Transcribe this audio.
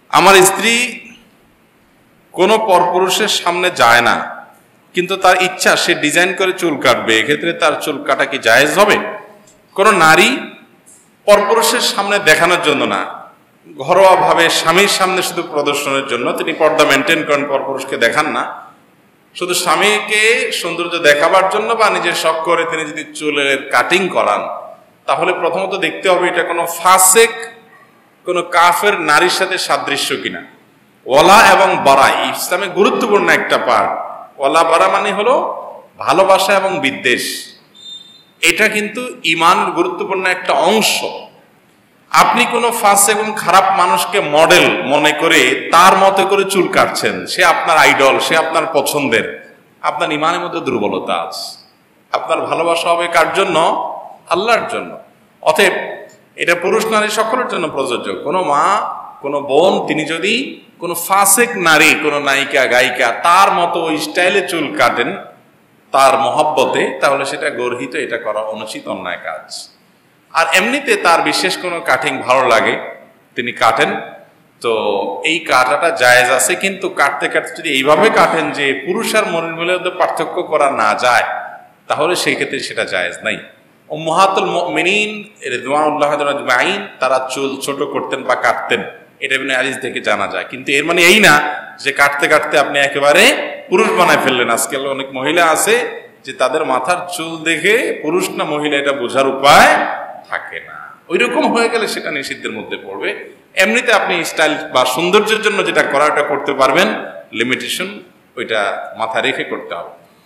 আমার স্ত্রী কোনো পরপুরুষের সামনে যায় না, কিন্তু তার ইচ্ছা সে ডিজাইন করে চুল কাটবে, এক্ষেত্রে তার চুল কাটা কি জায়েজ হবে? কোনো নারী পরপুরুষের সামনে দেখানোর জন্য না, ঘরোয়াভাবে স্বামীর সামনে শুধু প্রদর্শনের জন্য তিনি পর্দা মেনটেন করেন, পরপুরুষকে দেখান না, শুধু স্বামীকে সৌন্দর্য দেখাবার জন্য বা নিজের শখ করে তিনি যদি চুলের কাটিং করান, তাহলে প্রথমত দেখতে হবে এটা কোনো ফাসেক, কোনো কাফের নারীর সাথে সাদৃশ্য কিনা। ওয়ালা এবং বারা ইসলামে গুরুত্বপূর্ণ একটা পার্ট। ওয়ালা বারা মানে হলো ভালোবাসা এবং বিদ্বেষ, এটা কিন্তু ঈমান গুরুত্বপূর্ণ একটা অংশ। আপনি কোনো ফাসেক এবং খারাপ মানুষকে মডেল মনে করে তার মতো করে চুল কাটছেন, সে আপনার আইডল, সে আপনার পছন্দের, আপনার ঈমানের মধ্যে দুর্বলতা আছে। আপনার ভালোবাসা হবে কার জন্য? আল্লাহর জন্য। অতএব এটা পুরুষ নারী সকলের জন্য প্রযোজ্য। কোনো মা, কোনো বোন তিনি যদি কোনো ফাসেক নারী, কোনো নায়িকা গায়িকা তার মতো ওই স্টাইলে চুল কাটেন তার মহব্বতে, তাহলে সেটা গর্হিত, এটা করা অনুচিত, অন্যায় কাজ। আর এমনিতে তার বিশেষ কোনো কাটিং ভালো লাগে তিনি কাটেন, তো এই কাটাটা জায়েজ আছে। কিন্তু কাটতে কাটতে যদি এইভাবে কাটেন যে পুরুষ আর মহিলাদের পার্থক্য করা না যায়, তাহলে সেই ক্ষেত্রে সেটা জায়েজ নাই। উম্মাহাতুল মুমিনিন রিদওয়ানুল্লাহি আজমাইন তারা চুল ছোট করতেন বা কাটতেন, এটা ইবনে হাদিস থেকে জানা যায়। কিন্তু এর মানে এই না যে কাটতে কাটতে আপনি একেবারে পুরুষ বানায় ফেললেন। আজকাল অনেক মহিলা আছে যে তাদের মাথার চুল দেখে পুরুষ না মহিলা এটা বোঝার উপায় থাকে না। ওই রকম হয়ে গেলে সেটা নিষিদ্ধের মধ্যে পড়বে। এমনিতে আপনি স্টাইল বা সৌন্দর্যের জন্য যেটা করা ওটা করতে পারবেন, লিমিটেশন ওইটা মাথা রেখে করতে হবে।